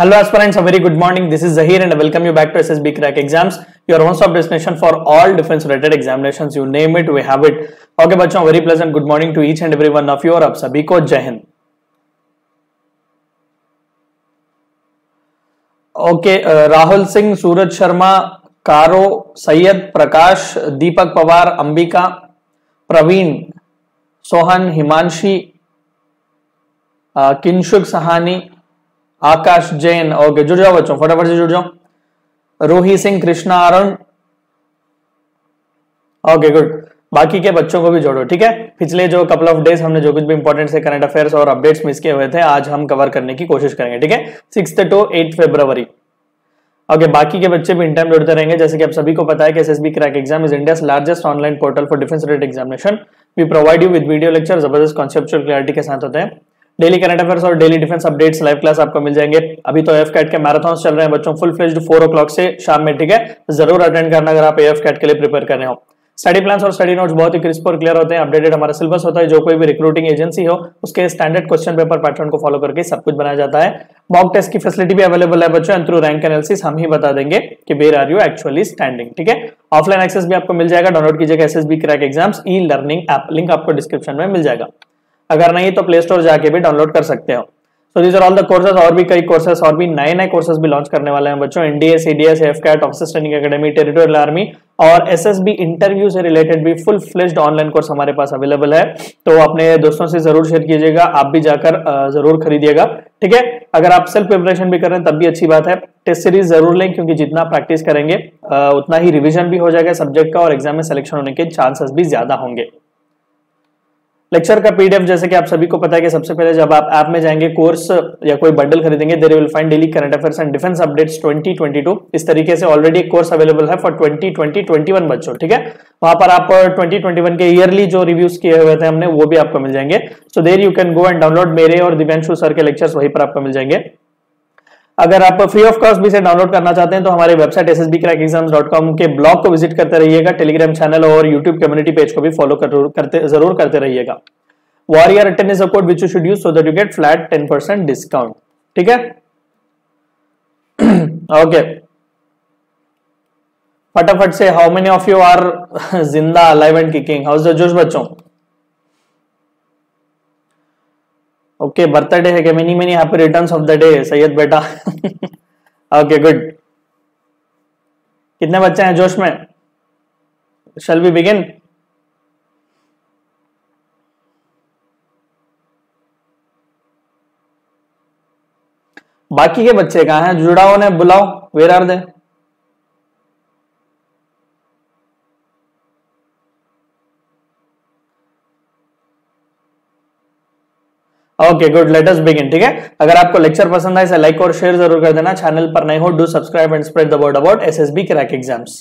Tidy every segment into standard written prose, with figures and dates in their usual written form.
Hello aspirants, a very good morning. This is Zahir and I welcome you back to SSB Crack Exams, your one-stop destination for all defense related examinations. You name it, we have it. Okay बच्चों, very pleasant good morning to each and every one of you और आप सभी को जय हिंद. Okay, Rahul Singh, Suraj Sharma, Karo, Syed, Prakash, Deepak Pawar, Ambika, Praveen, Sohan, Himanshi, Kinshuk Sahani, Akash Jain. Okay, जुड़ जाओ बच्चों, फटाफट से जुड़ जाओ. रोही सिंह, कृष्णा अरुण. Okay good. बाकी के बच्चों को भी जोड़ो, ठीक है. पिछले जो कपल ऑफ डेज हमने जो कुछ भी इंपॉर्टेंट से करंट अफेयर्स और अपडेट्स मिस किए हुए थे, आज हम कवर करने की कोशिश करेंगे, ठीक है. 6 to 8 फरवरी. ओके, बाकी के बच्चे भी इन टाइम जुड़ते रहेंगे. जैसे कि आप सभी को पता है कि SSB crack exam is India's largest online portal for defence related examination. We provide you with video lecture, जबरदस्त कॉन्सेप्चुअल क्लैरिटी के साथ होते हैं. डेली करंट अफेयर्स और daily defence updates live class आपको मिल जाएंगे. अभी तो एफ कैट के मैराथन चल रहे हैं बच्चों, फुल फ्लेज्ड 4 o'clock से शाम में, ठीक है. जरूर अटेंड करना अगर आप एफ कैट के लिए प्रिपेयर कर रहे हो. स्टडी प्लान्स और स्टडी नोट्स बहुत ही क्रिस्प और क्लियर होते हैं. अपडेटेड हमारा सिलेबस होता है. जो कोई भी रिक्रूटिंग एजेंसी हो उसके स्टैंडर्ड क्वेश्चन पेपर पैटर्न को फॉलो करके सब कुछ बनाया जाता है. मॉक टेस्ट की फैसिलिटी भी अवेलेबल है बच्चों, एंड थ्रू रैंक एनालिसिस हम ही बता देंगे कि where are you actually standing, ठीक है. ऑफलाइन एक्सेस भी आपको मिल जाएगा. डाउनलोड कीजिएगा SSB crack exams e learning app, link आपको डिस्क्रिप्शन में मिल जाएगा. अगर नहीं तो प्ले स्टोर जाके भी डाउनलोड कर सकते हो. So these are all the courses. और भी कई कोर्सेज और भी नए कोर्सेज भी लॉन्च करने वाले हैं बच्चों. NDA, CDS, AFCAT, officers training academy, territorial army और एसएसबी इंटरव्यू से रिलेटेड भी फुल फ्लेज्ड ऑनलाइन कोर्स हमारे पास अवेलेबल है. तो अपने दोस्तों से जरूर शेयर कीजिएगा, आप भी जाकर जरूर खरीदिएगा, ठीक है. अगर आप सेल्फ प्रिपरेशन भी कर रहे हैं तब भी अच्छी बात है. टेस्ट सीरीज जरूर लें, क्योंकि जितना प्रैक्टिस करेंगे उतना ही रिविजन भी हो जाएगा सब्जेक्ट का और एग्जाम में सिलेक्शन होने के चांसेस भी ज्यादा होंगे. लेक्चर का पीडीएफ, जैसे कि आप सभी को पता है कि सबसे पहले जब आप ऐप में जाएंगे, कोर्स या कोई बंडल खरीदेंगे, there will find daily current affairs and defence updates 2022. इस तरीके से ऑलरेडी एक कोर्स अवेलेबल है फॉर 2020-21 बच्चों, ठीक है. वहां पर आप 2021 के ईयरली जो रिव्यूज किए हुए थे हमने, वो भी आपको मिल जाएंगे. So there you can go and download. मेरे और दिव्यांशु सर के लेक्चर्स वहीं पर आपको मिल जाएंगे. अगर आप फ्री ऑफ कॉस्ट भी से डाउनलोड करना चाहते हैं तो हमारे वेबसाइट ssbcrackexams.com के ब्लॉग को विजिट करते रहिएगा. टेलीग्राम चैनल और यूट्यूब कम्युनिटी पेज को भी फॉलो जरूर करते रहिएगा. Warrior 10 is a code which you should use so that you get flat 10% discount, ठीक है. ओके, फटाफट से how many of you are जिंदा, alive and kicking? How is the जोश बच्चों? ओके, बर्थडे है कि many many happy returns of the day Syed बेटा. Okay good. कितने बच्चे हैं जोश में? Shall we begin? बाकी के बच्चे कहां हैं? जुड़ाओ ने बुलाओ. Where are they? Okay good, let us begin, ठीक है. अगर आपको लेक्चर पसंद आए इसे लाइक और शेयर जरूर कर देना. चैनल पर नए हो, do subscribe and spread the word about SSB crack exams.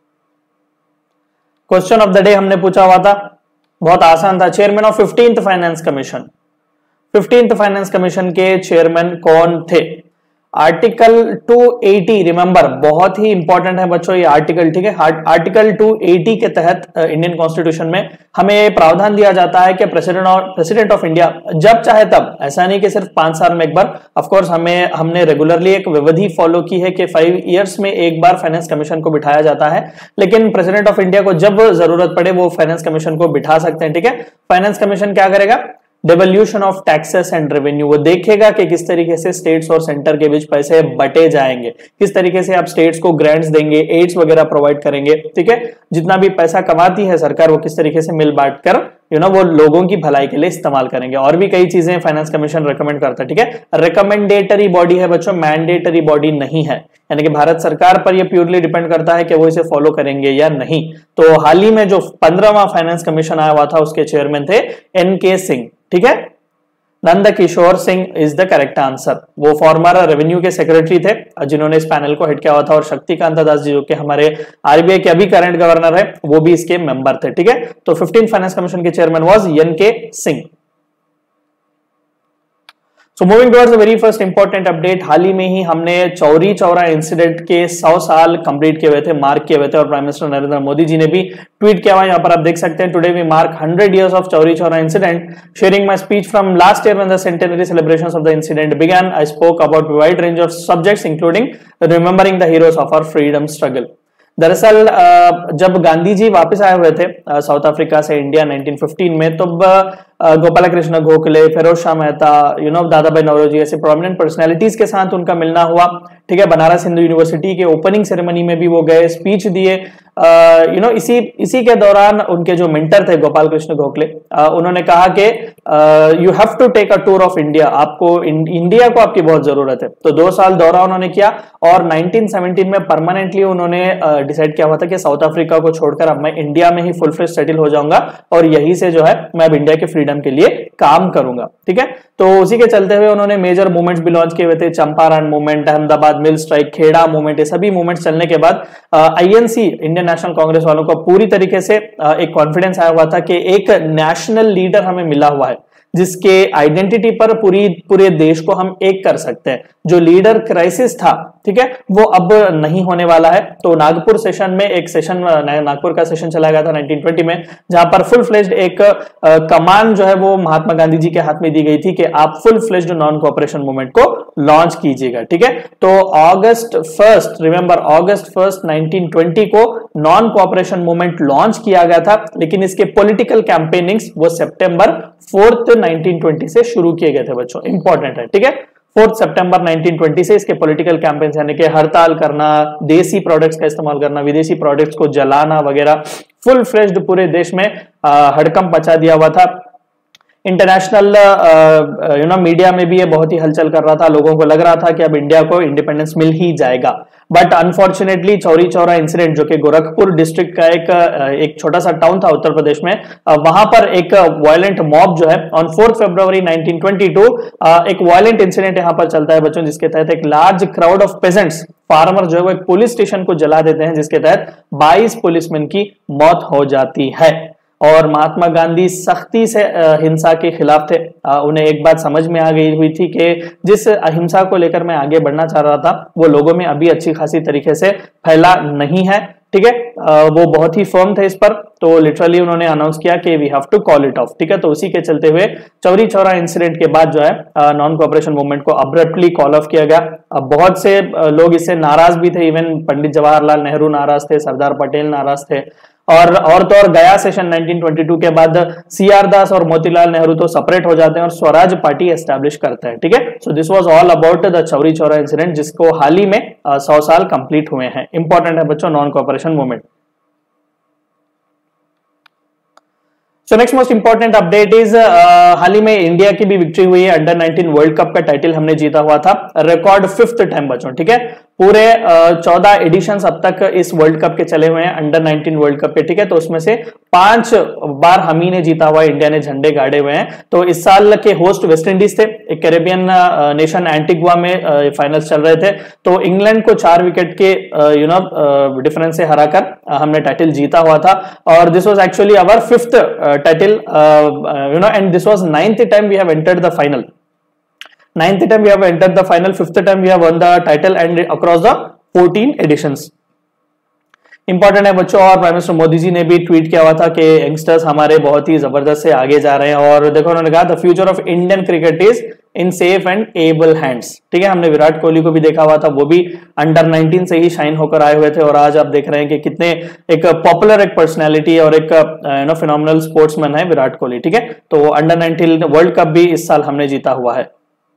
Question of the day हमने पूछा हुआ था, बहुत आसान था. Chairman of 15th finance commission, 15th finance commission के चेयरमैन कौन थे? आर्टिकल 280, रिमेंबर बहुत ही इंपॉर्टेंट है बच्चों ये आर्टिकल, ठीक है. आर्टिकल 280 के तहत इंडियन कॉन्स्टिट्यूशन में हमें प्रावधान दिया जाता है कि प्रेसिडेंट ऑफ इंडिया जब चाहे तब, ऐसा नहीं कि सिर्फ 5 साल में एक बार. ऑफकोर्स हमने रेगुलरली एक विधि फॉलो की है कि 5 years में एक बार फाइनेंस कमीशन को बिठाया जाता है, लेकिन प्रेसिडेंट ऑफ इंडिया को जब जरूरत पड़े वो फाइनेंस कमीशन को बिठा सकते हैं, ठीक है. फाइनेंस कमीशन क्या करेगा? Devolution of taxes and revenue, वो देखेगा कि किस तरीके से स्टेट्स और सेंटर के बीच पैसे बटे जाएंगे, किस तरीके से आप स्टेट्स को ग्रांट्स देंगे, एड्स वगैरह प्रोवाइड करेंगे, ठीक है. जितना भी पैसा कमाती है सरकार वो किस तरीके से मिल बांट कर वो लोगों की भलाई के लिए इस्तेमाल करेंगे. और भी कई चीजें फाइनेंस कमीशन रिकमेंड करता है, ठीक है. रिकमेंडेटरी बॉडी है बच्चों, मैंडेटरी बॉडी नहीं है. यानी कि भारत सरकार पर यह प्योरली डिपेंड करता है कि वो इसे फॉलो करेंगे या नहीं. तो हाल ही में जो 15वां फाइनेंस कमीशन आया हुआ था उसके चेयरमैन थे NK सिंह, ठीक है. Nand Kishore Singh is the correct answer. वो फॉर्मर रेवेन्यू के सेक्रेटरी थे जिन्होंने इस पैनल को हेड किया हुआ था. और शक्तिकांत दास जी जो कि हमारे आरबीआई के अभी करंट गवर्नर है, वो भी इसके मेंबर थे, ठीक है. तो 15th फाइनेंस कमीशन के chairman was NK Singh. So moving towards the very first important update, हाल ही में ही हमने चौरी चौरा इंसिडेंट के 100 साल कंप्लीट किए हुए थे, मार्क किए हुए थे, और प्राइम मिनिस्टर नरेंद्र मोदी जी ने भी ट्वीट किया हुआ, यहाँ पर आप देख सकते हैं, today we mark 100 years of Chauri Chaura incident, sharing my speech from last year when the centenary celebrations of the incident began, I spoke about wide range of subjects including remembering the heroes of our freedom struggle. दरअसल जब गांधी जी वापस आए हुए थे south Africa से India 1915 में, तब गोपाल कृष्ण गोखले, फिरोज शाह मेहता, दादा भाई नौरोजी ऐसे प्रोमिनेंट पर्सनैलिटीज के साथ उनका मिलना हुआ, ठीक है। बनारस हिंदू यूनिवर्सिटी के ओपनिंग सेरेमनी में भी वो गए, स्पीच दिए, इसी के दौरान उनके जो मेंटर थे गोपाल कृष्ण गोखले, उन्होंने कहा कि you have to take a tour of India, आपको इंडिया को आपकी बहुत जरूरत है। तो 2 साल दौरा उन्होंने किया, और 1917 में परमानेंटली उन्होंने डिसाइड किया हुआ था कि साउथ अफ्रीका को छोड़कर अब मैं इंडिया में ही फुल फ्लेज सेटल हो जाऊंगा, और यही से जो है मैं अब इंडिया के फ्रीडम के लिए काम करूंगा, ठीक है। तो उसी के चलते हुए उन्होंने मेजर मूवमेंट्स भी लॉन्च किए हुए थे, Champaran movement, Ahmedabad mill strike, Kheda movement, ये सभी मूवमेंट्स चलने के बाद आईएनसी इंडियन नेशनल कांग्रेस वालों को पूरी तरीके से एक कॉन्फिडेंस आया हुआ था कि एक नेशनल लीडर हमें मिला हुआ है जिसके आइडेंटिटी पर पूरे देश को हम एक कर सकते हैं। जो लीडर क्राइसिस था, ठीक है, वो अब नहीं होने वाला है। तो नागपुर सेशन में एक सेशन, नागपुर का सेशन चला गया था 1920 में, जहां पर फुल फ्लेज्ड एक कमान जो है वो महात्मा गांधी जी के हाथ में दी गई थी कि आप full fledged non cooperation movement को लॉन्च कीजिएगा, ठीक है। तो August 1st, remember August 1st 1920 को नॉन कोऑपरेशन मूवमेंट लॉन्च किया गया था, लेकिन इसके पॉलिटिकल कैंपेनिंग्स वो September 4th 1920 से शुरू किए गए थे बच्चों, इंपॉर्टेंट है, ठीक है। 4 सितंबर 1920 से इसके पॉलिटिकल कैंपेन्स यानी कि हड़ताल करना, देसी प्रोडक्ट्स का इस्तेमाल करना, विदेशी प्रोडक्ट्स को जलाना वगैरह, फुल फ्लेज्ड पूरे देश में हड़कंप मचा दिया हुआ था। इंटरनेशनल मीडिया में भी ये बहुत ही हलचल कर रहा था, लोगों को लग रहा था कि अब इंडिया को इंडिपेंडेंस मिल ही जाएगा। But unfortunately Chauri Chaura incident, जो कि गोरखपुर डिस्ट्रिक्ट का एक छोटा सा टाउन था उत्तर प्रदेश में, वहां पर एक वायलेंट मॉब जो है ऑन 4 फरवरी 1922 एक वायलेंट इंसिडेंट यहां पर चलता है बच्चों, जिसके तहत एक large crowd of peasants, farmer जो है वो एक पुलिस स्टेशन को जला देते हैं, जिसके तहत 22 पुलिसमैन की मौत हो जाती है। और महात्मा गांधी सख्ती से हिंसा के खिलाफ थे, उन्हें एक बात समझ में आ गई हुई थी कि जिस अहिंसा को लेकर मैं आगे बढ़ना चाह रहा था वो लोगों में अभी अच्छी खासी तरीके से फैला नहीं है, ठीक है। वो बहुत ही फर्म थे इस पर, तो लिटरली उन्होंने अनाउंस किया कि we have to call it off, ठीक है। तो उसी के चलते हुए चौरी चौरा इंसिडेंट के बाद जो है नॉन कोऑपरेशन मूवमेंट को अब्रप्टली कॉल ऑफ किया गया। अब बहुत से लोग इससे नाराज भी थे, इवन पंडित जवाहरलाल नेहरू नाराज थे, सरदार पटेल नाराज थे, और तो और गया सेशन 1922 के बाद सीआर दास और मोतीलाल नेहरू तो सेपरेट हो जाते हैं और स्वराज पार्टी एस्टैब्लिश करते हैं, ठीक है। So this was all about the Chauri Chaura incident, जिसको हाल ही में 100 साल कंप्लीट हुए हैं। इंपॉर्टेंट है बच्चों non cooperation movement. So next most important update is हाल ही में इंडिया की भी विक्ट्री हुई है, अंडर 19 वर्ल्ड कप का टाइटल हमने जीता हुआ था, रिकॉर्ड 5th टाइम बच्चों, ठीक है। पूरे 14 एडिशंस अब तक इस वर्ल्ड कप के चले हुए हैं, अंडर 19 वर्ल्ड कप के, ठीक है। तो उसमें से 5 बार हम ही ने जीता हुआ, इंडिया ने झंडे गाड़े हुए हैं। तो इस साल के होस्ट वेस्ट इंडीज थे, एक कैरेबियन नेशन एंटीगुआ में फाइनल्स चल रहे थे। तो इंग्लैंड को 4 विकेट के डिफरेंस से हराकर हमने टाइटल जीता हुआ था, और this was actually our 5th title, and this was 9th time we have entered the final. 9th time we have entered the final, 5th time we have won the title and across the 14 editions. Important है बच्चों, और prime minister Modi ji ने भी tweet किया हुआ था कि youngsters हमारे बहुत ही जबरदस्त से आगे जा रहे हैं, और देखो उन्होंने कहा the future of Indian cricket is in safe and able hands, ठीक है। हमने विराट कोहली को भी देखा हुआ था, वो भी अंडर 19 से ही शाइन होकर आए हुए थे, और आज आप देख रहे हैं कि कितने एक पॉपुलर एक पर्सनैलिटी और एक फिनोमिनल स्पोर्ट्समैन है विराट कोहली, ठीक है। तो अंडर 19 वर्ल्ड कप भी इस साल हमने जीता हुआ है।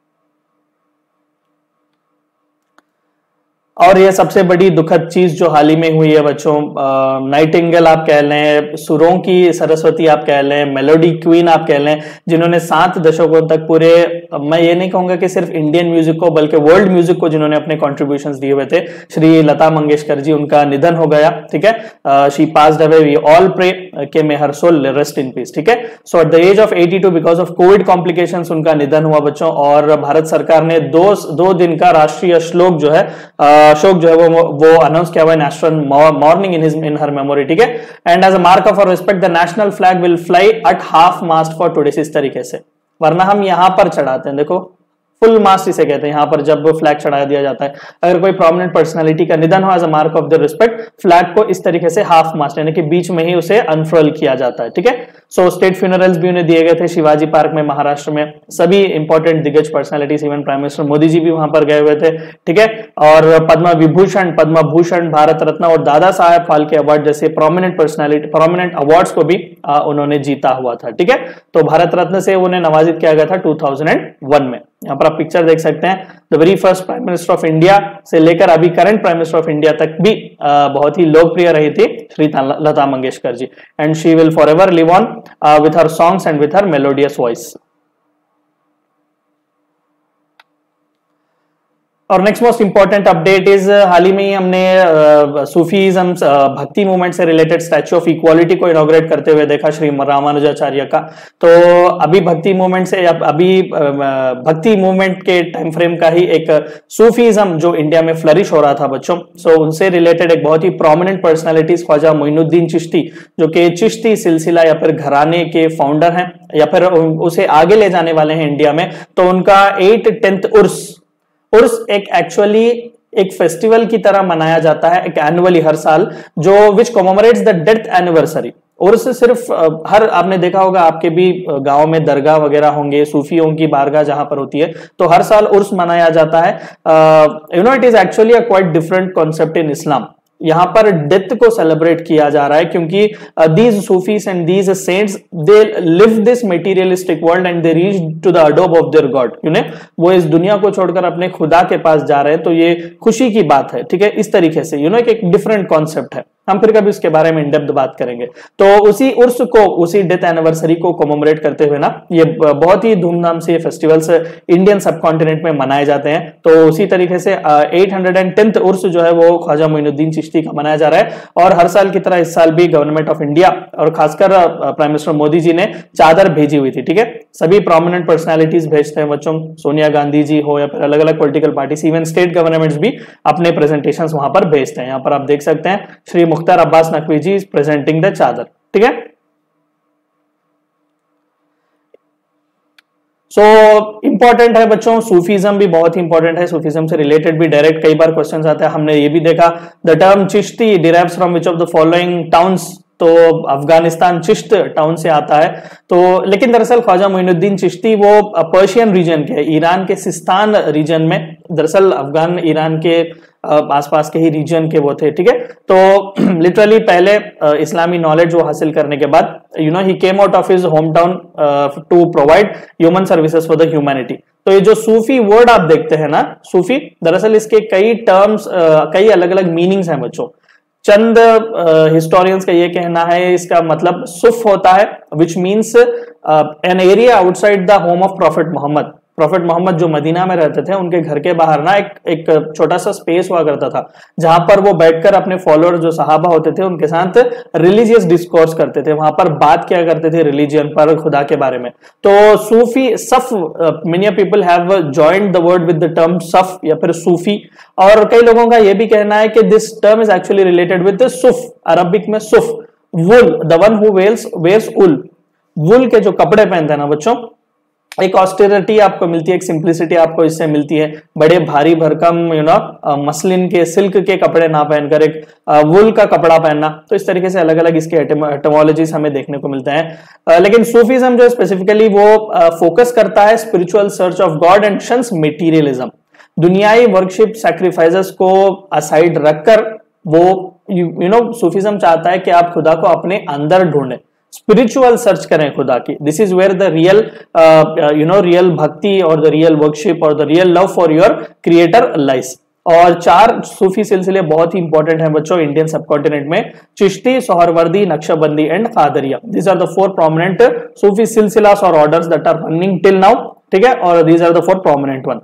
और ये सबसे बड़ी दुखद चीज जो हाल ही में हुई है बच्चों, नाइटिंगेल आप कह लें, सुरों की सरस्वती आप कह लें, मेलोडी क्वीन आप कह लें, जिन्होंने 7 दशकों तक पूरे, मैं ये नहीं कहूंगा कि सिर्फ इंडियन म्यूजिक को बल्कि वर्ल्ड म्यूजिक को जिन्होंने अपने कॉन्ट्रीब्यूशंस दिए हुए थे, श्री लता मंगेशकर जी, उनका निधन हो गया, ठीक है। She passed away, we all pray के may her soul rest in peace, ठीक है। So at the age of 82 because of covid complications उनका निधन हुआ बच्चों, और भारत सरकार ने 2 दिन का राष्ट्रीय शोक जो है वो अनाउंस किया हुआ है, national mourning in her memory, ठीक है। And as a mark of respect the national flag will fly at half mast for today, इस तरीके से, वरना हम यहां पर चढ़ाते हैं, देखो फुल मास्ट इसे कहते हैं, यहाँ पर जब फ्लैग चढ़ा दिया जाता है। अगर कोई प्रोमिनेंट पर्सनालिटी का निधन हो as a mark of the respect, flag को इस तरीके से हाफ मास्ट यानी कि बीच में ही उसे अनफर्ल किया जाता है, ठीक है। सो स्टेट फ्यूनरल्स भी उन्हें दिए गए थे शिवाजी पार्क में महाराष्ट्र में। सभी इंपॉर्टेंट दिग्गज personalities, even prime minister Modi ji भी वहां पर गए हुए थे, ठीक है। और पद्म विभूषण, पद्म भूषण, भारत रत्न और दादा साहेब फाल्के अवार्ड जैसे प्रोमिनेंट पर्सनालिटी, प्रोमिनेंट अवार्ड्स को भी उन्होंने जीता हुआ था, ठीक है। तो भारत रत्न से उन्हें नवाजित किया गया था 2001 में। यहाँ पर आप पिक्चर देख सकते हैं, the very first prime minister of India से लेकर अभी current prime minister of India तक भी बहुत ही लोकप्रिय रही थी Shri Lata Mangeshkar ji, and she will forever live on with her songs and with her melodious voice. और next most important update is, हाल ही में ही हमने सूफीज्म भक्ति मूवमेंट से रिलेटेड स्टैच्यू ऑफ इक्वालिटी को इनॉग्रेट करते हुए देखा श्री रामानुजाचार्य का। तो अभी भक्ति मूवमेंट से, अभी भक्ति मूवमेंट के टाइम फ्रेम का ही एक सूफीज्म जो इंडिया में फ्लरिश हो रहा था बच्चों, सो उनसे रिलेटेड एक बहुत ही प्रोमिनेंट पर्सनालिटीज ख्वाजा मोइनुद्दीन चिश्ती, जो कि चिश्ती सिलसिला या फिर घराने के फाउंडर हैं या फिर उसे आगे ले जाने वाले हैं इंडिया में। तो उनका 8th उर्स एक एक्चुअली एक फेस्टिवल की तरह मनाया जाता है, एक एनुअली हर साल, जो which commemorates the death anniversary. Urs सिर्फ हर, आपने देखा होगा आपके भी गांव में दरगाह वगैरह होंगे, सूफियों की बारगाह जहां पर होती है, तो हर साल उर्स मनाया जाता है। You know it is actually a quite different concept in Islam. यहाँ पर डेथ को सेलिब्रेट किया जा रहा है क्योंकि these sufis and these saints they leave this materialistic world and they reach to the अडोब of their God, you know वो इस दुनिया को छोड़कर अपने खुदा के पास जा रहे हैं, तो ये खुशी की बात है, ठीक है। इस तरीके से यू नो एक डिफरेंट कॉन्सेप्ट है, हम फिर कभी उसके बारे में इन डेप्थ बात करेंगे। तो उसी उर्स को, उसी डेथ एनिवर्सरी को कॉमेमोरेट करते हुए ना, ये बहुत ही धूमधाम से ये फेस्टिवल्स इंडियन सब कॉन्टिनेंट में मनाए जाते हैं। तो उसी तरीके से 810th उर्स जो है वो ख्वाजा मोइनुद्दीन चिश्ती का मनाया जा रहा है। और हर साल की तरह इस साल भी गवर्नमेंट ऑफ इंडिया और खासकर प्राइम मिनिस्टर मोदी जी ने चादर भेजी हुई थी, ठीक है। सभी प्रोमिनेंट पर्सनालिटीज भेजते हैं बच्चों, सोनिया गांधी जी हो या फिर अलग अलग political parties, even state governments भी अपने प्रेजेंटेशन वहां पर भेजते हैं। यहाँ पर आप देख सकते हैं Shri Mukhtar Abbas Naqvi ji is presenting the chadar, ठीक है। सो इंपॉर्टेंट है बच्चों, सूफीज्म भी बहुत ही इंपॉर्टेंट है। सूफीज्म से रिलेटेड भी डायरेक्ट कई बार क्वेश्चंस आते हैं। हमने ये भी देखा, the term Chishti derives from which of the following towns, तो अफगानिस्तान चिश्त टाउन से आता है। तो लेकिन दरअसल ख्वाजा मोइनुद्दीन चिश्ती वो पर्शियन रीजन के, ईरान के सिस्तान रीजन में, दरअसल अफगान ईरान के आसपास के ही रीजन के वो थे, ठीक है। तो लिटरली पहले इस्लामी नॉलेज वो हासिल करने के बाद you know he came out of his home town to provide human services for the humanity. तो ये जो सूफी वर्ड आप देखते हैं ना, सूफी, दरअसल इसके कई टर्म्स, कई अलग अलग मीनिंग्स हैं बच्चों। चंद हिस्टोरियंस का ये कहना है, इसका मतलब सुफ होता है, which means an area outside the home of prophet Muhammad. Prophet Muhammad जो मदीना में रहते थे, उनके घर के बाहर ना एक छोटा सा स्पेस हुआ करता था, जहां पर वो बैठकर अपने फॉलोअर जो सहाबा होते थे उनके साथ रिलीजियस डिस्कोर्स करते थे, वहां पर बात किया करते थे रिलीजियन पर, खुदा के बारे में। तो सूफी सफ, many people have joined the word with the term सफ या फिर सूफी। और कई लोगों का यह भी कहना है कि this term is actually related with सुफ, अरबिक में सुफ, wool, the one who wears wool, wool के जो कपड़े पहनते हैं ना बच्चों, एक ऑस्टेरिटी आपको मिलती है, एक सिंप्लिसिटी आपको इससे मिलती है। बड़े भारी भरकम यू नो मसलिन के, सिल्क के कपड़े ना पहनकर एक वुल का कपड़ा पहनना। तो इस तरीके से अलग अलग इसके एटिमोलॉजीज हमें देखने को मिलते हैं। लेकिन सूफीज्म जो स्पेसिफिकली वो फोकस करता है spiritual search of God and shuns materialism. दुनियाई वर्कशिप सैक्रिफाइसेस को असाइड रखकर वो यू नो सूफीज्म चाहता है कि आप खुदा को अपने अंदर ढूंढें, स्पिरिचुअल सर्च करें खुदा की। This is where the real you know real bhakti और द रियल वर्कशिप और the real love for your creator lies. और 4 सूफी सिलसिले बहुत ही इंपॉर्टेंट हैं बच्चों इंडियन सबकॉन्टिनेंट में, Chishti, Suhrawardi, Naqshbandi and Qadiriya. These are the 4 prominent sufi silsilas और orders that are running till now, ठीक है। और these are the 4 prominent one.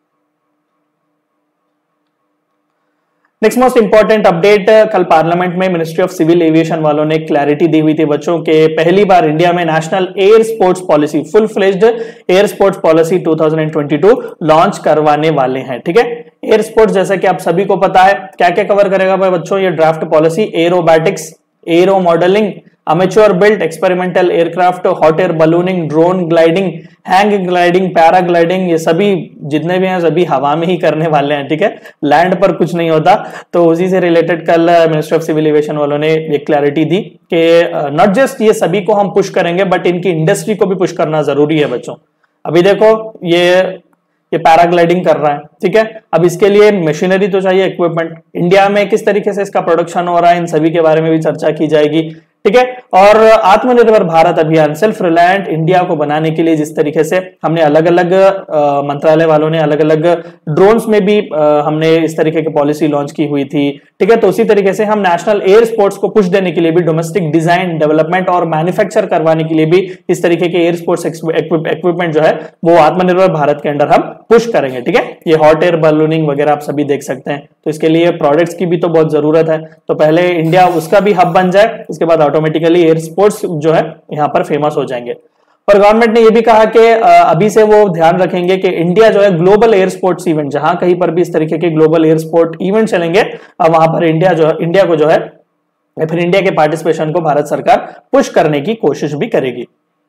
Next most important update, कल पार्लियामेंट में मिनिस्ट्री ऑफ सिविल एविएशन वालों ने क्लैरिटी दी हुई थी बच्चों के पहली बार इंडिया में national air sports policy, full fledged air sports policy 2022 launch करवाने वाले हैं, ठीक है। एयर स्पोर्ट्स जैसा कि आप सभी को पता है क्या क्या कवर करेगा भाई बच्चों ये draft policy, aerobatics, aero modelling, amateur built experimental aircraft, hot air ballooning, drone gliding, hang gliding, paragliding, ये सभी जितने भी हैं सभी हवा में ही करने वाले हैं, ठीक है, लैंड पर कुछ नहीं होता। तो उसी से रिलेटेड कल मिनिस्ट्री ऑफ सिविल एविएशन वालों ने एक क्लैरिटी दी कि नॉट जस्ट ये सभी को हम पुश करेंगे बट इनकी इंडस्ट्री को भी पुश करना जरूरी है बच्चों। अभी देखो ये पैराग्लाइडिंग कर रहा है, ठीक है, अब इसके लिए मशीनरी तो चाहिए, इक्विपमेंट। इंडिया में किस तरीके से इसका प्रोडक्शन हो रहा है, इन सभी के बारे में भी चर्चा की जाएगी, ठीक है। और आत्मनिर्भर भारत अभियान, सेल्फ रिलायंट इंडिया को बनाने के लिए जिस तरीके से हमने अलग अलग मंत्रालय वालों ने अलग अलग ड्रोन्स में भी हमने इस तरीके की पॉलिसी लॉन्च की हुई थी, ठीक है। तो उसी तरीके से हम नेशनल एयर स्पोर्ट्स को पुश देने के लिए भी डोमेस्टिक डिजाइन, डेवलपमेंट और मैन्युफैक्चर करवाने के लिए भी इस तरीके के एयर स्पोर्ट्स इक्विपमेंट जो है वो आत्मनिर्भर भारत के अंडर हम पुश करेंगे, ठीक है। ये हॉट एयर बलूनिंग वगैरह आप सभी देख सकते हैं, तो इसके लिए प्रोडक्ट्स की भी तो बहुत जरूरत है। तो पहले इंडिया उसका भी हब बन जाए, इसके बाद ऑटोमेटिकली एयर स्पोर्ट्स जो है यहाँ पर फेमस हो जाएंगे। और गवर्नमेंट ने ये भी कहा कि अभी से वो ध्यान रखेंगे कि इंडिया जो है ग्लोबल एयर स्पोर्ट्स इवेंट, जहां कहीं पर भी इस तरीके के ग्लोबल एयर स्पोर्ट इवेंट चलेंगे वहां पर इंडिया को जो है या फिर इंडिया के पार्टिसिपेशन को भारत सरकार पुश करने की कोशिश भी करेगी।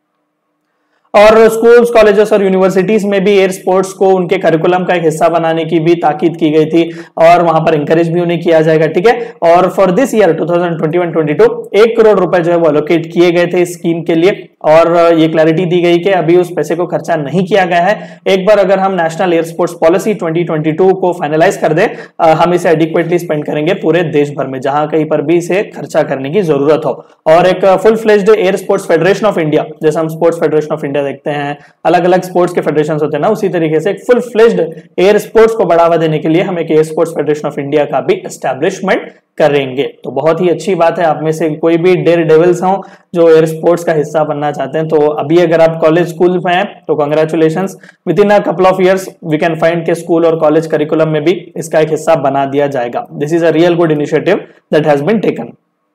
और स्कूल्स, कॉलेजेस और यूनिवर्सिटीज में भी एयर स्पोर्ट्स को उनके करिकुलम का एक हिस्सा बनाने की भी ताकीद की गई थी और वहां पर इंकरेज भी उन्हें किया जाएगा, ठीक है। और फॉर दिस ईयर 2021-22 1 करोड़ रुपए जो है वो एलोकेट किए गए थे इस स्कीम के लिए और ये क्लैरिटी दी गई कि अभी उस पैसे को खर्चा नहीं किया गया है। एक बार अगर हम नेशनल एयर स्पोर्ट्स पॉलिसी 2022 को फाइनलाइज कर दे, हम इसे एडिक्वेटली स्पेंड करेंगे पूरे देश भर में, जहां कहीं पर भी इसे खर्चा करने की जरूरत हो। और एक full fledged air sports federation of India, जैसे हम स्पोर्ट्स फेडरेशन ऑफ इंडिया देखते हैं, अलग अलग स्पोर्ट्स के फेडरेशन होते हैं ना, उसी तरीके से एक फुल फ्लेज्ड एयर स्पोर्ट्स को बढ़ावा देने के लिए हम एक air sports federation of India का भी एस्टैब्लिशमेंट करेंगे। तो बहुत ही अच्छी बात है। आप में से कोई भी डेयर डेविल्स हो जो एयर स्पोर्ट्स का हिस्सा बनना चाहते हैं, तो अभी अगर आप कॉलेज स्कूल में हैं तो congratulations, within a couple of years we can find के स्कूल और कॉलेज करिकुलम में भी इसका एक हिस्सा बना दिया जाएगा। This is a real good initiative that has been taken.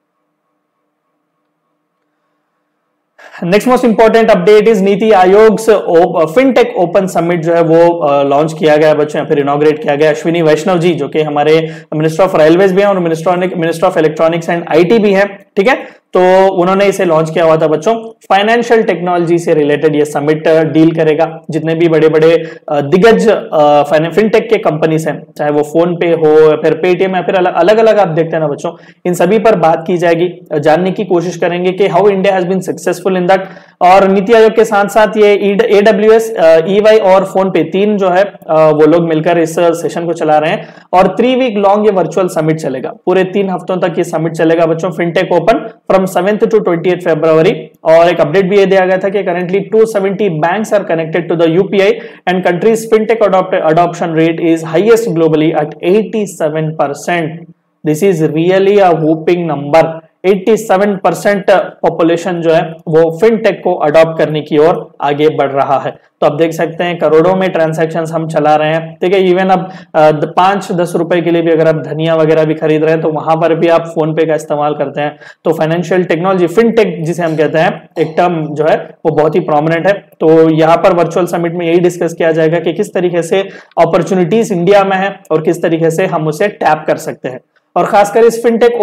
Next most important update is NITI Aayog से फिनटेक ओपन समिट जो है वो लॉन्च किया गया बच्चों, या फिर इनॉग्रेट किया गया। अश्विनी वैष्णव जी जो कि हमारे मिनिस्टर ऑफ रेलवेज भी हैं और minister of electronics and IT भी है, ठीक है, तो उन्होंने इसे लॉन्च किया हुआ था बच्चों। फाइनेंशियल टेक्नोलॉजी से रिलेटेड ये समिट डील करेगा। जितने भी बड़े बड़े दिग्गज फिनटेक के कंपनीज हैं, चाहे वो फोन पे हो या फिर पेटीएम या फिर अलग अलग आप देखते हैं ना बच्चों, इन सभी पर बात की जाएगी। जानने की कोशिश करेंगे कि how India has been successful in that. और नीति आयोग के साथ साथ ये AWS, EY और फोन पे, तीन जो है वो लोग मिलकर इस सेशन को चला रहे हैं और 3 वीक लॉन्ग ये वर्चुअल समिट चलेगा। पूरे 3 हफ्तों तक ये समिट चलेगा बच्चों, fintech open from 7th to 20th February। और एक अपडेट भी ये दिया गया था कि currently 270 banks are connected to the UPI and countries fintech adoption rate is highest globally at 87%। This is really a whopping number. 87% population जो है वो फिनटेक को अडॉप्ट करने की ओर आगे बढ़ रहा है। तो आप देख सकते हैं करोड़ों में ट्रांजैक्शंस हम चला रहे हैं, ठीक है। इवन अब 5-10 रुपए के लिए भी अगर आप धनिया वगैरह भी खरीद रहे हैं तो वहां पर भी आप फोन पे का इस्तेमाल करते हैं। तो फाइनेंशियल टेक्नोलॉजी, फिनटेक जिसे हम कहते हैं, एक टर्म जो है वो बहुत ही प्रोमिनेंट है। तो यहाँ पर वर्चुअल समिट में यही डिस्कस किया जाएगा कि किस तरीके से अपॉर्चुनिटीज इंडिया में है और किस तरीके से हम उसे टैप कर सकते हैं। और खासकर इस फिनटेक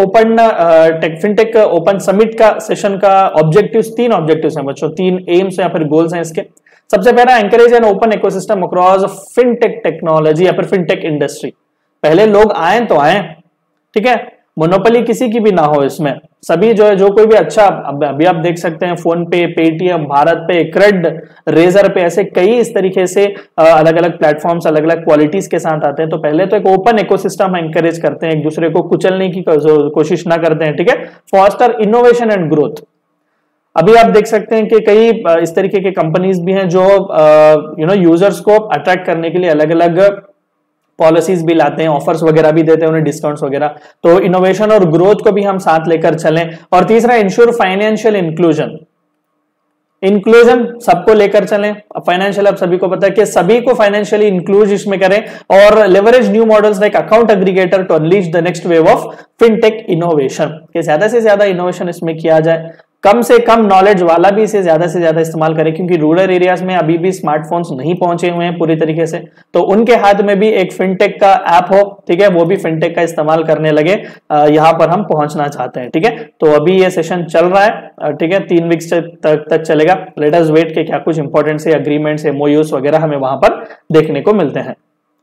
ओपन समिट का सेशन का ऑब्जेक्टिव्स, 3 ऑब्जेक्टिव्स हैं बच्चों, 3 एम्स या फिर गोल्स हैं इसके। सबसे पहला, encourage an open ecosystem across fintech technology या फिर फिनटेक इंडस्ट्री। पहले लोग आए तो आए, ठीक है, मोनोपोली किसी की भी ना हो इसमें, सभी जो है जो कोई भी अच्छा, अभी आप देख सकते हैं फोन पे, पेटीएम, भारत पे, क्रेड, रेजर पे, ऐसे कई इस तरीके से अलग अलग प्लेटफॉर्म्स अलग अलग क्वालिटीज के साथ आते हैं। तो पहले तो एक ओपन इकोसिस्टम एनकरेज करते हैं, एक दूसरे को कुचलने की कोशिश ना करते हैं, ठीक है। Foster innovation and growth. अभी आप देख सकते हैं कि कई इस तरीके के कंपनीज भी हैं जो यूजर्स को अट्रैक्ट करने के लिए अलग अलग पॉलिसीज भी लाते हैं, ऑफर्स वगैरह भी देते हैं उन्हें, डिस्काउंट्स वगैरह। तो इनोवेशन और ग्रोथ को भी हम साथ लेकर चलें। और तीसरा, इंश्योर फाइनेंशियल इंक्लूजन। इंक्लूजन सबको लेकर चलें। फाइनेंशियल, आप सभी को पता है कि सभी को फाइनेंशियली इंक्लूज इसमें करें और leverage new models like account aggregator to unleash the next wave of fintech innovation. कि ज्यादा से ज्यादा इनोवेशन इसमें किया जाए। कम से कम नॉलेज वाला भी इसे ज्यादा से ज्यादा इस्तेमाल करे, क्योंकि रूरल एरियाज में अभी भी स्मार्टफोन्स नहीं पहुंचे हुए हैं पूरी तरीके से, तो उनके हाथ में भी एक फिनटेक का ऐप हो, ठीक है, वो भी फिनटेक का इस्तेमाल करने लगे, यहां पर हम पहुंचना चाहते हैं, ठीक है। तो अभी ये सेशन चल रहा है, ठीक है, 3 वीक्स तक चलेगा। लेट अस वेट के क्या कुछ इंपॉर्टेंट से एग्रीमेंट्स, एमओयूज वगैरह हमें वहां पर देखने को मिलते हैं।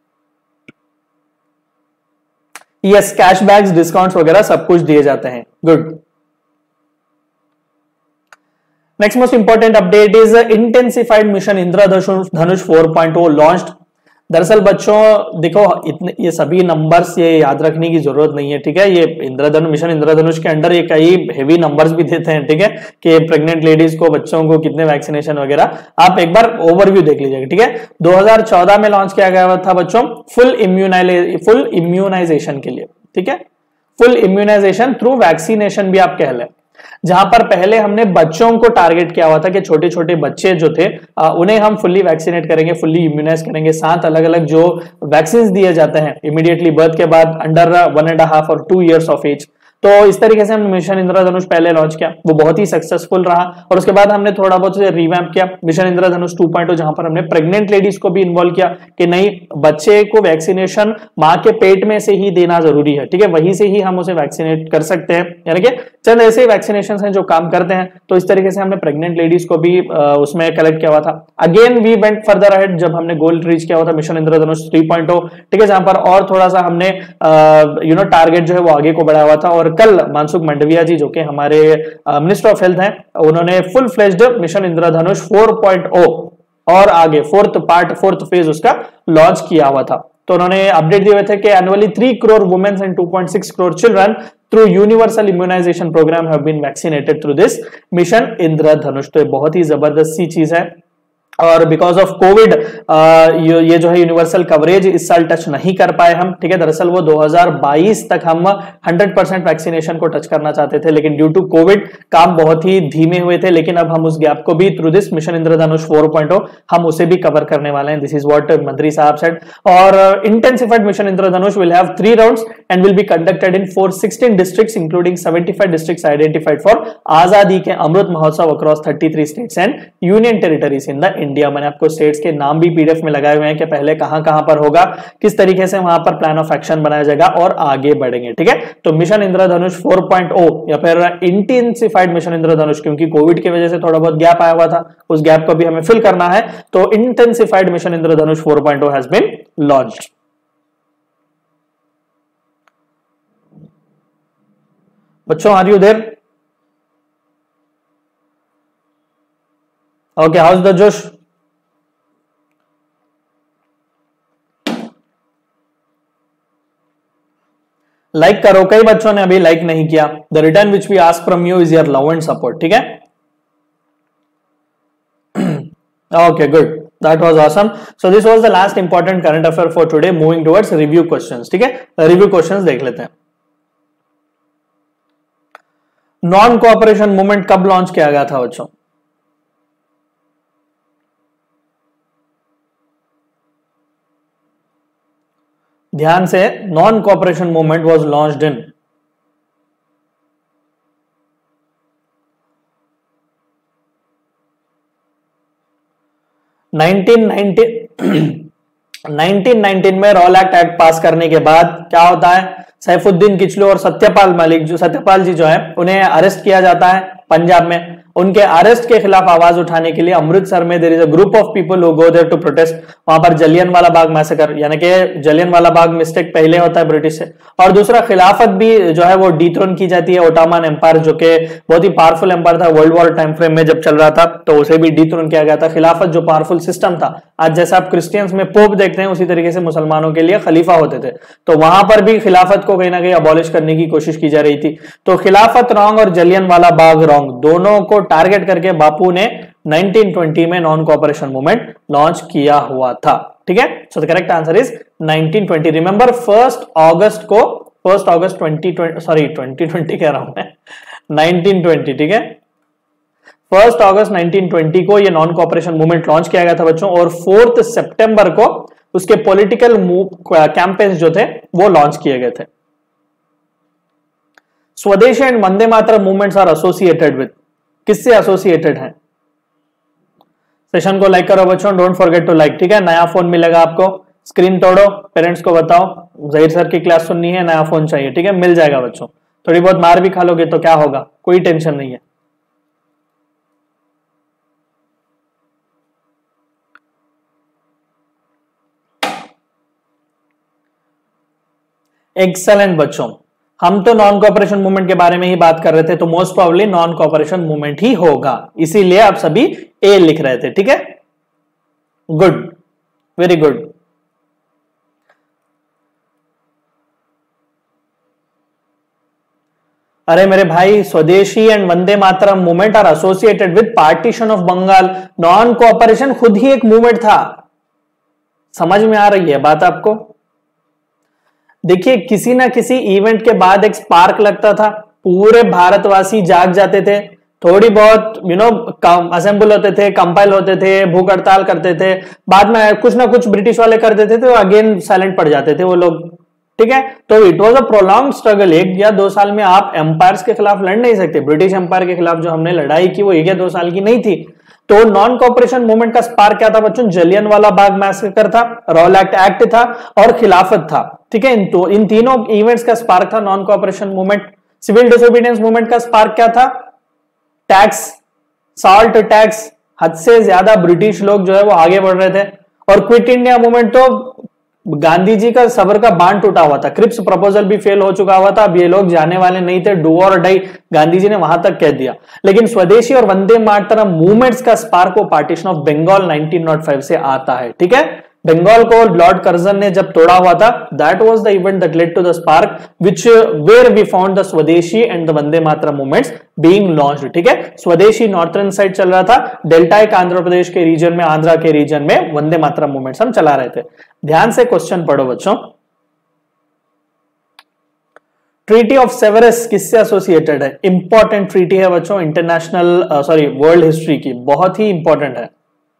यस, कैशबैक्स, डिस्काउंट्स वगैरह सब कुछ दिए जाते हैं। Good. Next most important update is intensified mission Indradhanush 4.0 launched. दरअसल बच्चों देखो, इतने ये सभी नंबर्स ये याद रखने की जरूरत नहीं है, ठीक है। ये इंद्रधनुष, मिशन इंद्रधनुष के अंडर ये कई हेवी नंबर्स भी देते हैं, ठीक है, कि प्रेग्नेंट लेडीज को, बच्चों को कितने वैक्सीनेशन वगैरह, आप एक बार ओवरव्यू देख लीजिएगा, ठीक है। 2014 में लॉन्च किया गया था बच्चों फुल इम्यूनाइजेशन के लिए, ठीक है, फुल इम्यूनाइजेशन थ्रू वैक्सीनेशन भी आप कह लें, जहां पर पहले हमने बच्चों को टारगेट किया हुआ था कि छोटे छोटे बच्चे जो थे उन्हें हम फुल्ली वैक्सीनेट करेंगे, फुल्ली इम्यूनाइज करेंगे। 7 अलग अलग जो वैक्सीन दिए जाते हैं इमीडिएटली बर्थ के बाद अंडर 1.5 और 2 इयर्स ऑफ एज, तो इस तरीके से हमने मिशन इंद्रधनुष पहले लॉन्च किया, वो बहुत ही सक्सेसफुल रहा। और उसके बाद हमने थोड़ा बहुत रिवैम्प किया मिशन इंद्रधनुष 2.0, जहां पर हमने प्रेग्नेंट लेडीज को भी इन्वॉल्व किया कि नहीं, बच्चे को वैक्सीनेशन मां के पेट में से ही देना जरूरी है, ठीक है, वहीं से ही हम उसे वैक्सीनेट कर सकते हैं, यानी कि चंद ऐसे वैक्सीनेशन हैं जो काम करते हैं। तो इस तरीके से हमने प्रेग्नेंट लेडीज को भी उसमें कलेक्ट किया हुआ था। Again we went further ahead, जब हमने गोल रीच किया हुआ था मिशन इंद्रधनुष 3.0, ठीक है, जहां पर और थोड़ा सा हमने टारगेट जो है वो आगे को बढ़ाया हुआ था। और कल मनसुख मंडविया जी, जो कि हमारे मिनिस्टर ऑफ हेल्थ हैं, उन्होंने फुल फ्लेज्ड मिशन इंद्रधनुष 4.0 और आगे फोर्थ फेज उसका लॉन्च किया हुआ था। तो उन्होंने अपडेट दिए हुए थे कि annually 3 crore womens and 2.6 crore children through universal immunisation programme have been vaccinated through this mission Indradhanush. तो बहुत ही जबरदस्त सी चीज है। और बिकॉज ऑफ कोविड ये जो है यूनिवर्सल कवरेज इस साल टच नहीं कर पाए हम, ठीक है। दरअसल वो 2022 तक हम 100% वैक्सीनेशन को टच करना चाहते थे, लेकिन ड्यू टू कोविड काम बहुत ही धीमे हुए थे। लेकिन अब हम उस गैप को भी थ्रू दिस मिशन इंद्रधनुष 4.0 हम उसे भी कवर करने वाले हैं। दिस इज व्हाट मंत्री साहब सेड। और intensified mission Indradhanush will have 3 rounds and will be conducted in 416 districts including 75 districts identified for Azadi ke Amrit Mahotsav across 33 states and union territories in the India. मैंने आपको स्टेट्स के नाम भी पीडीएफ में लगाए हुए हैं कि पहले कहां कहां पर होगा, किस तरीके से वहां पर प्लान ऑफ एक्शन बनाया जाएगा और आगे बढ़ेंगे, ठीक है। तो मिशन इंद्रधनुष 4.0 या फिर इंटेंसिफाइड मिशन इंद्रधनुष, क्योंकि कोविड की वजह से थोड़ा बहुत गैप आया हुआ था, उस गैप को भी हमें फिल करना है। तो intensified mission Indradhanush 4.0 has been launched. बच्चों, are you there? Okay, how is the josh? Like करो, कई बच्चों ने अभी लाइक नहीं किया। The return which we ask from you is your love and support, ठीक है। Okay, good, that was awesome. So this was the last important current affair for today. Moving towards review questions, ठीक है। Review questions देख लेते हैं। Non cooperation movement कब launch किया गया था बच्चों? ध्यान से, non cooperation movement was launched in 1919 में रॉल एक्ट पास करने के बाद क्या होता है, सैफुद्दीन किचलू और सत्यपाल मलिक सत्यपाल जी जो है उन्हें अरेस्ट किया जाता है पंजाब में। उनके अरेस्ट के खिलाफ आवाज उठाने के लिए अमृतसर में there is a group of people who go there to protest. वहां पर जलियनवाला बाग मैसेकर, यानी कि जलियनवाला बाग मिस्टेक पहले होता है ब्रिटिश से, और दूसरा खिलाफत भी जो है वो डीथ्रोन की जाती है। ओटोमन एम्पायर जो कि बहुत ही पावरफुल एम्पायर था वर्ल्ड वॉर टाइम फ्रेम में जब चल रहा था, तो उसे भी डीथ्रोन किया गया था। खिलाफत जो पावरफुल सिस्टम था, आज जैसा आप क्रिश्चियंस में पोप देखते हैं उसी तरीके से मुसलमानों के लिए खलीफा होते थे, तो वहां पर भी खिलाफत को कहीं ना कहीं अबॉलिश करने की कोशिश की जा रही थी। तो खिलाफत रॉन्ग और जलियनवाला बाग रॉन्ग, दोनों को टारगेट करके बापू ने 1920 में नॉन कोऑपरेशन मूवमेंट लॉन्च किया हुआ था, ठीक है। So the correct answer is 1920। Remember 1 अगस्त 2020 कह रहा हूं मैं, 1920, ठीक है। 1 अगस्त 1920 को ये नॉन कोऑपरेशन मूवमेंट लॉन्च किया गया था बच्चों, और 4 सितंबर को उसके पॉलिटिकल कैंपेन्स जो थे वो लॉन्च किए गए थे। Swadeshi and Vande Mataram movements are associated with, किससे एसोसिएटेड है? सेशन को लाइक करो बच्चों, डोंट फॉरगेट टू लाइक, ठीक है। नया फोन मिलेगा आपको, स्क्रीन तोड़ो, पेरेंट्स को बताओ जहीर सर की क्लास सुननी है, नया फोन चाहिए, ठीक है, मिल जाएगा बच्चों। थोड़ी बहुत मार भी खा लोगे तो क्या होगा, कोई टेंशन नहीं है। एक्सेलेंट बच्चों, हम तो नॉन कोऑपरेशन मूवमेंट के बारे में ही बात कर रहे थे, तो most probably non cooperation movement ही होगा, इसीलिए आप सभी ए लिख रहे थे, ठीक है। Good, very good. अरे मेरे भाई, swadeshi and Vande Mataram movement are associated with partition of Bengal. Non cooperation खुद ही एक मूवमेंट था। समझ में आ रही है बात आपको? देखिए, किसी ना किसी इवेंट के बाद एक स्पार्क लगता था, पूरे भारतवासी जाग जाते थे, थोड़ी बहुत असेंबल होते थे, कंपाइल होते थे, भूख हड़ताल करते थे, बाद में कुछ ना कुछ ब्रिटिश वाले कर देते थे, तो अगेन साइलेंट पड़ जाते थे वो लोग, ठीक है। तो it was a prolong struggle. 1 या 2 साल में आप एम्पायर्स के खिलाफ लड़ नहीं सकते। ब्रिटिश एम्पायर के खिलाफ जो हमने लड़ाई की वो 1 या 2 साल की नहीं थी। तो नॉन कोऑपरेशन मूवमेंट का स्पार्क क्या था बच्चों? जलियनवाला बाग मैसेकर था, रॉलेट एक्ट था और खिलाफत था, ठीक है। इन तीनों इवेंट्स का स्पार्क था non cooperation movement. Civil disobedience movement का स्पार्क क्या था? टैक्स, सॉल्ट टैक्स, हद से ज्यादा ब्रिटिश लोग जो है वो आगे बढ़ रहे थे। और क्विट इंडिया मूवमेंट तो गांधी जी का सबर का बांध टूटा हुआ था, क्रिप्स प्रपोजल भी फेल हो चुका हुआ था, अब ये लोग जाने वाले नहीं थे, डू और डाई, गांधी जी ने वहां तक कह दिया। लेकिन स्वदेशी और वंदे मातरम मूवमेंट्स का स्पार्क को पार्टीशन ऑफ बंगाल 1905 से आता है, ठीक है। बंगाल को लॉर्ड कर्जन ने जब तोड़ा हुआ था, that was the event that led to the spark which where we found the swadeshi and the Vande Mataram movements being launched, ठीक है। स्वदेशी नॉर्थर्न साइड चल रहा था, डेल्टाइक आंध्र प्रदेश के रीजन में, आंध्रा के रीजन में वंदे मातरम मूवमेंट्स हम चला रहे थे। ध्यान से क्वेश्चन पढ़ो बच्चों। ट्रीटी ऑफ सेवरस किससे एसोसिएटेड है? इंपॉर्टेंट ट्रीटी है बच्चों, इंटरनेशनल वर्ल्ड हिस्ट्री की, बहुत ही इंपॉर्टेंट है।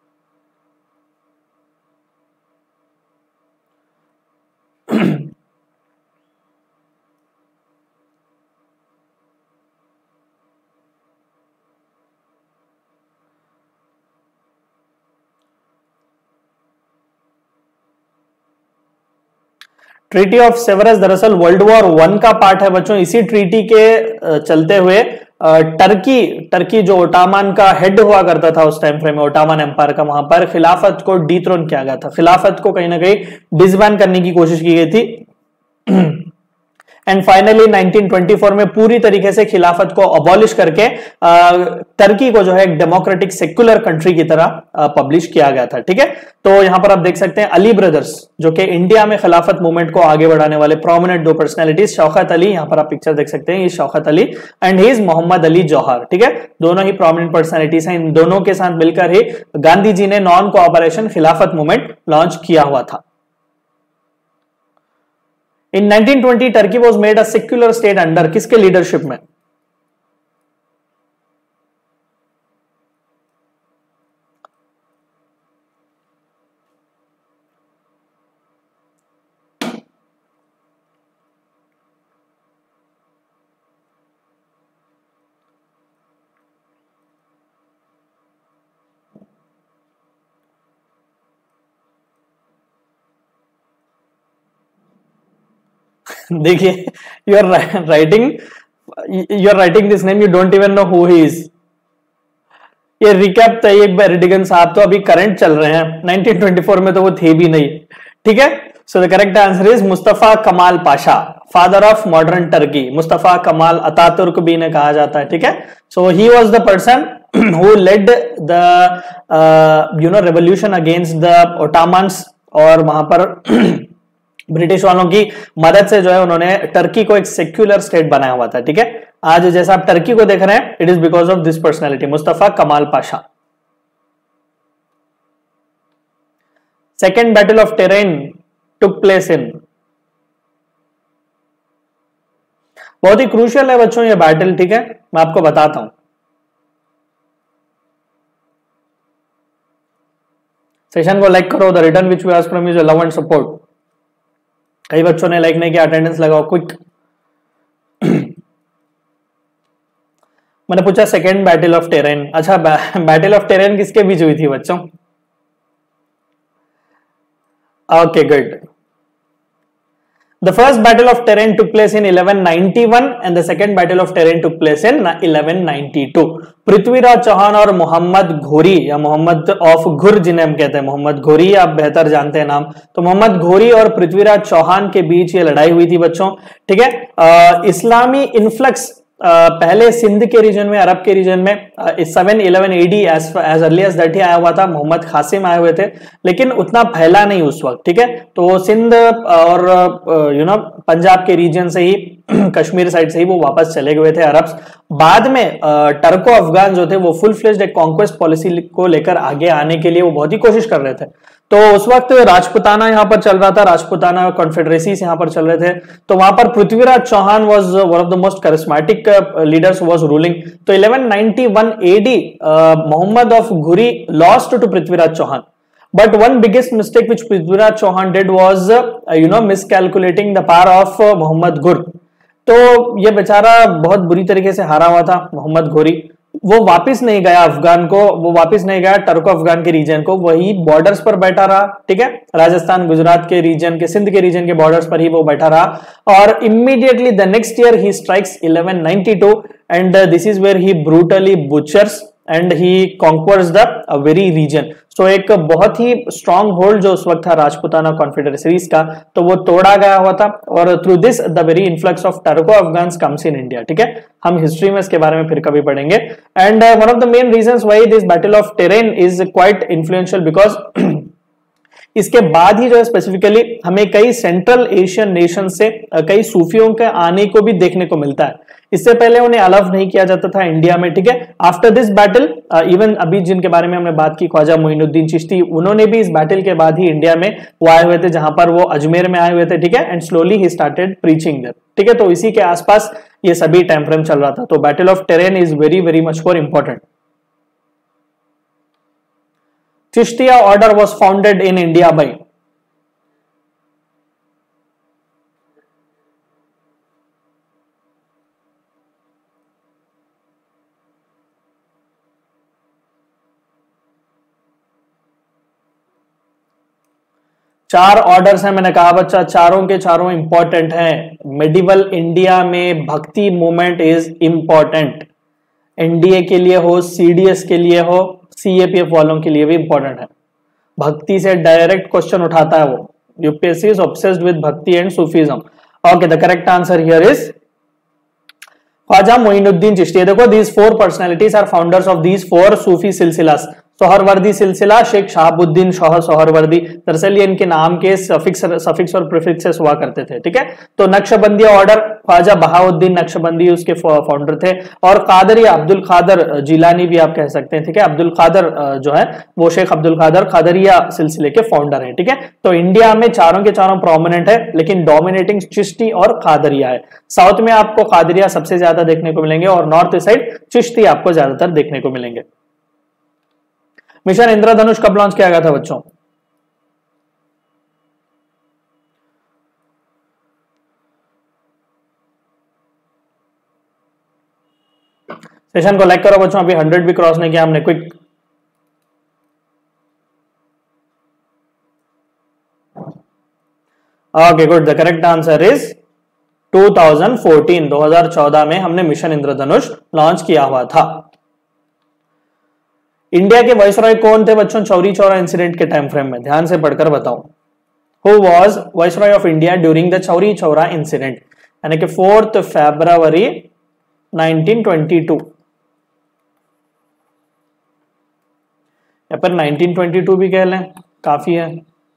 ट्रीटी ऑफ सेवरस दरअसल वर्ल्ड वॉर 1 का पार्ट है बच्चों। इसी ट्रीटी के चलते हुए टर्की जो ओटामन का हेड हुआ करता था उस टाइम फ्रेम में, ओटामन एम्पायर का, वहां पर खिलाफत को डीथ्रोन किया गया था, खिलाफत को कहीं ना कहीं डिसबैन करने की कोशिश की गई थी। एंड फाइनली 1924 में पूरी तरीके से खिलाफत को अबॉलिश करके टर्की को जो है एक डेमोक्रेटिक सेक्युलर कंट्री की तरह पब्लिश किया गया था, ठीक है। तो यहां पर आप देख सकते हैं अली ब्रदर्स, जो कि इंडिया में खिलाफत मूवमेंट को आगे बढ़ाने वाले प्रोमिनेंट 2 पर्सनैलिटीज, शौकत अली, यहां पर आप पिक्चर देख सकते हैं, ये Shaukat Ali and he is Mohammad Ali Jauhar, ठीक है। दोनों ही प्रोमिनेंट पर्सनैलिटीज हैं। इन दोनों के साथ मिलकर ही गांधी जी ने non cooperation Khilafat movement launch किया हुआ था। In 1920 Turkey was made a secular state under किसके लीडरशिप में? देखिए, you are writing this name, you don't even know who he is. ये रिकैप तैयब एर्डोगन साहब तो अभी करंट चल रहे हैं, 1924 में तो वो थे भी नहीं, ठीक है। So the correct answer is Mustafa Kemal Pasha, father of modern Turkey. Mustafa Kemal Ataturk भी ने कहा जाता है, ठीक है। So he was the person who led the revolution against the Ottomans, और वहां पर ब्रिटिश वालों की मदद से जो है उन्होंने टर्की को एक सेक्युलर स्टेट बनाया हुआ था, ठीक है। आज जैसा आप टर्की को देख रहे हैं, it is because of this personality, Mustafa Kemal Pasha. Second battle of Tarain took place in, बहुत ही क्रूशियल है बच्चों ये बैटल, ठीक है, मैं आपको बताता हूं। सेशन को लाइक करो, the return which we ask from you love and support. कई बच्चों ने लाइक नहीं किया, अटेंडेंस लगाओ क्विक। मैंने पूछा सेकेंड बैटल ऑफ टेरेन। अच्छा, बैटल ऑफ टेरेन किसके बीच हुई थी बच्चों? Okay, good. The first battle of Terrain took place in 1191 and the second battle of Terrain took place in 1192। Prithviraj Chauhan और मोहम्मद घोरी या मोहम्मद ऑफ घुर जिन्हें हम कहते हैं, मोहम्मद घोरी आप बेहतर जानते हैं नाम, तो मोहम्मद घोरी और पृथ्वीराज चौहान के बीच ये लड़ाई हुई थी बच्चों। ठीक है, इस्लामी इन्फ्लक्स पहले सिंध के रीजन में, अरब के रीजन में 711 AD as early as that he आया हुआ था। मोहम्मद कासिम आए हुए थे, लेकिन उतना फैला नहीं उस वक्त। ठीक है, तो सिंध और पंजाब के रीजन से ही कश्मीर साइड से ही वो वापस चले गए थे अरब्स। बाद में टर्को अफगान जो थे वो फुल फ्लेज्ड एक कॉन्क्वेस्ट पॉलिसी को लेकर आगे आने के लिए वो बहुत ही कोशिश कर रहे थे। तो उस वक्त राजपुताना यहाँ पर चल रहा था, राजपुताना कॉन्फेडरेसी यहाँ पर चल रहे थे। तो वहां पर Prithviraj Chauhan was one of the most charismatic leaders was ruling. तो 1191 AD Mohammad of Ghuri lost to Prithviraj Chauhan, but one biggest mistake which Prithviraj Chauhan did was miscalculating the power of Mohammad Ghur. तो ये बेचारा बहुत बुरी तरीके से हारा हुआ था मोहम्मद घोरी। वो वापस नहीं गया अफगान को, वो वापस नहीं गया टर्को अफगान के रीजन को, वही बॉर्डर्स पर बैठा रहा। ठीक है, राजस्थान गुजरात के रीजन के, सिंध के रीजन के बॉर्डर्स पर ही वो बैठा रहा। और immediately the next year he strikes 1192 and this is where he brutally butchers and he conquers the very region. So एक बहुत ही स्ट्रॉन्ग होल्ड जो उस वक्त था राजपुताना कॉन्फेडरेसीज का, तो वो तोड़ा गया हुआ था। और through this the very influx of Turko Afghans comes in India. ठीक है, हम हिस्ट्री में इसके बारे में फिर कभी पढ़ेंगे। And one of the main reasons why this battle of Tarain is quite influential because इसके बाद ही जो है स्पेसिफिकली हमें कई सेंट्रल एशियन नेशन से कई सूफियों के आने को भी देखने को मिलता है। इससे पहले उन्हें अलाउ नहीं किया जाता था इंडिया में। ठीक है, आफ्टर दिस बैटल इवन अभी जिनके बारे में हमने बात की, ख्वाजा मोइनुद्दीन चिश्ती, उन्होंने भी इस बैटल के बाद ही इंडिया में वो आए हुए थे, जहां पर वो अजमेर में आए हुए थे। ठीक है, and slowly he started preaching there. ठीक है, तो इसी के आसपास ये सभी टाइम फ्रेम चल रहा था। तो battle of Tarain is very very much more important. Chishtiya order was founded in India by चार ऑर्डर्स हैं, मैंने कहा बच्चा चारों के चारों इंपॉर्टेंट हैं। मेडिवल इंडिया में भक्ति मूवमेंट इज इंपॉर्टेंट, एनडीए के लिए हो, सीडीएस के लिए हो, सीएपीएफ वालों के लिए भी इंपॉर्टेंट है। भक्ति से डायरेक्ट क्वेश्चन उठाता है वो। UPSC is obsessed with bhakti and Sufism. Okay, the correct answer here is Khwaja Moinuddin Chishti. देखो, these four personalities are founders of these four Sufi silsilas. Suhrawardi silsila, Sheikh Shahabuddin Shah Suhrawardy, दरअसल ये इनके नाम के सफिक्स और प्रीफिक्सेस हुआ करते थे। ठीक है, तो नक्शबंदी ऑर्डर, ख्वाजा बहाउद्दीन नक्शबंदी उसके फाउंडर थे। और कादरिया, अब्दुल कादर जिलानी भी आप कह सकते हैं। ठीक है, अब्दुल कादर जो है वो शेख अब्दुल कादर कादरिया सिलसिले के फाउंडर हैं। ठीक है, तो इंडिया में चारों के चारों प्रोमिनेंट है, लेकिन डोमिनेटिंग चिश्ती और कादरिया है। साउथ में आपको कादरिया सबसे ज्यादा देखने को मिलेंगे और नॉर्थ साइड चिश्ती आपको ज्यादातर देखने को मिलेंगे। मिशन इंद्रधनुष कब लॉन्च किया गया था बच्चों? सेशन को लाइक करो बच्चों, अभी 100 भी क्रॉस नहीं किया हमने। Quick okay, good. The correct answer is 2014 में हमने मिशन इंद्रधनुष लॉन्च किया हुआ था। इंडिया के वाइसरॉय कौन थे बच्चों चौरी चौरा इंसिडेंट के टाइम फ्रेम में? ध्यान से पढ़कर बताओ। Who was viceroy of India during the Chauri Chaura incident, यानी कि 4 फरवरी 1922 या फिर 1922 भी कह लें, काफी है।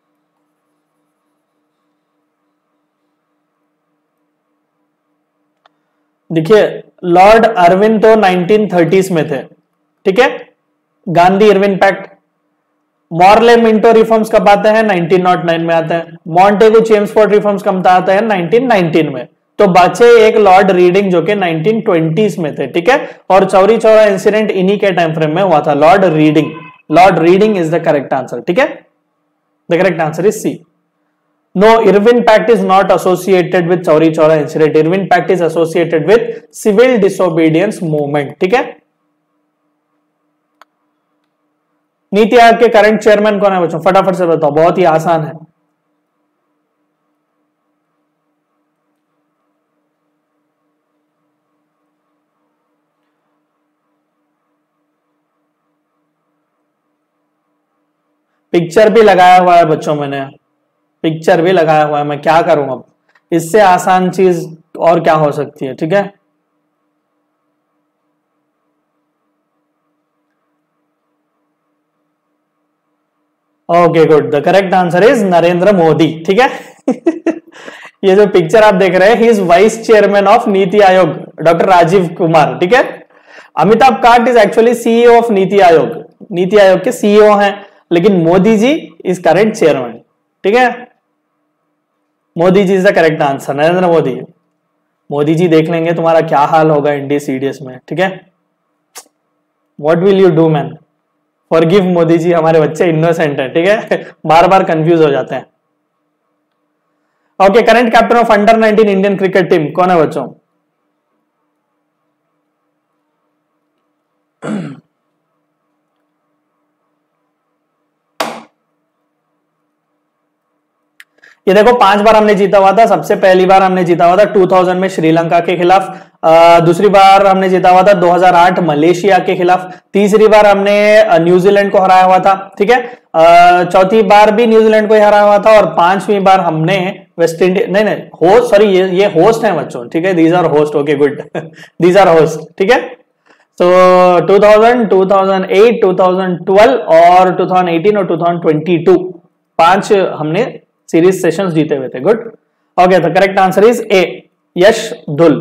देखिए, लॉर्ड अरविंद तो 1930s में थे। ठीक है, Gandhi Irwin pact. Morley Minto reforms कब आते हैं? 1909 में आते हैं। मॉन्टेगू चेम्सफोर्ड रिफॉर्म्स कब आते हैं? 1919 में। तो बचे एक लॉर्ड रीडिंग जो कि 1920s में थे। ठीक है, और चौरी चौरा इंसिडेंट इन्हीं के टाइम फ्रेम में हुआ था। Lord Reading is the correct answer. ठीक है, the correct answer is C. No, Irwin Pact is not associated with Chauri Chaura incident. Irwin Pact is associated with civil disobedience movement. ठीक है. नीति आयोग के करंट चेयरमैन कौन है बच्चों? फटाफट से बताओ, बहुत ही आसान है. पिक्चर भी लगाया हुआ है बच्चों, मैंने पिक्चर भी लगाया हुआ है. मैं क्या करूं अब, इससे आसान चीज और क्या हो सकती है. ठीक है, okay good. The correct answer is Narendra Modi. ठीक है. ये जो पिक्चर आप देख रहे हैं, he is vice chairman of NITI Aayog, doctor Rajiv Kumar. ठीक है. Amitabh Kant is actually CEO of NITI Aayog. NITI Aayog के सीईओ हैं, लेकिन Modi ji is current chairman. ठीक है, Modi ji is the correct answer. Narendra Modi. Modi ji देख लेंगे तुम्हारा क्या हाल होगा इंडी सीडीएस में. ठीक है, what will you do man. Forgive Modi ji, हमारे बच्चे इनोसेंट है. ठीक है, बार बार कंफ्यूज हो जाते हैं. Okay, current captain of under 19 Indian cricket team कौन है बच्चों? ये देखो 5 बार हमने जीता हुआ था. सबसे पहली बार हमने जीता हुआ था 2000 में श्रीलंका के खिलाफ. दूसरी बार हमने जीता हुआ था 2008 मलेशिया के खिलाफ. तीसरी बार हमने न्यूजीलैंड को हराया हुआ था. ठीक है, चौथी बार भी न्यूजीलैंड को हराया हुआ था. और 5वीं बार हमने वेस्ट इंडीज, नहीं होस्ट, सॉरी ये होस्ट है बच्चों. ठीक है, these are host. Okay good, these are host. ठीक है, तो 2000, 2008, 2012 और 2018 और 2022 5 हमने सीरीज सेशंस जीते हुए थे. Good. Okay, the correct answer is A, Yash Dhull.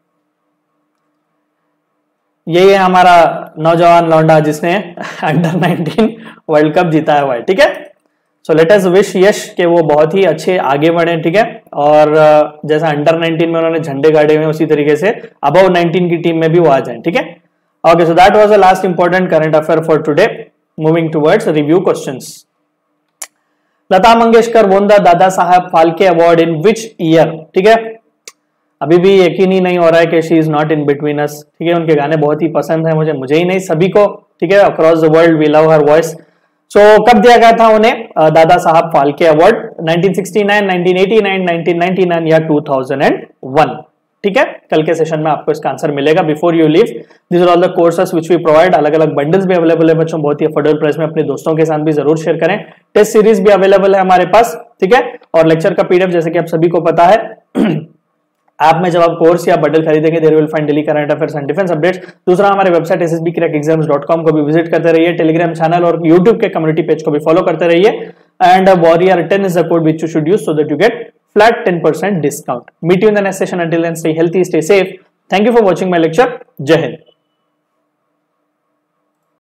यही है हमारा नौजवान लौंडा जिसने अंडर 19 वर्ल्ड कप जीता हुआ है. ठीक है, सो लेट अस विश यश के वो बहुत ही अच्छे आगे बढ़े. ठीक है, और जैसा अंडर 19 में उन्होंने झंडे गाड़े हुए, उसी तरीके से अबव 19 की टीम में भी वो आ जाए. ठीक है. Okay, so that was the last important current affair for today. Moving towards review questions. Lata Mangeshkar won the Dada Saheb Phalke award in which year. ठीक है, अभी भी यकीन ही नहीं हो रहा है कि she is not in between us. ठीक है, उनके गाने बहुत ही पसंद है मुझे ही नहीं, सभी को. ठीक है, across the world we love her voice. So कब दिया गया था उन्हें दादा साहब फाल्के अवार्ड? 1969, 1989, 1999 या 2001. ठीक है, कल के सेशन में आपको इसका आंसर मिलेगा. Before you leave, this are all the courses which we provide. अलग अलग बंडल्स भी अवेलेबल है बच्चों, बहुत ही अफोर्डेबल प्राइस में. अपने दोस्तों के साथ भी जरूर शेयर करें. टेस्ट सीरीज भी अवेलेबल है हमारे पास. ठीक है, और लेक्चर का पीडीएफ जैसे कि आप सभी को पता है ऐप में जब आप कोर्स या बंडल खरीदेंगे there will find daily current affairs and defence updates. दूसरा, हमारे वेबसाइट ssbcrackexams.com को भी विजिट करते रहिए. टेलीग्राम चैनल और यूट्यूब के कम्युनिटी पेज को भी फॉलो करते रहिए. And Warrior 10 is the code which you should use so that you get flat 10% discount. Meet you in the next session. Until then, stay healthy, stay safe. Thank you for watching my lecture. Jai Hind.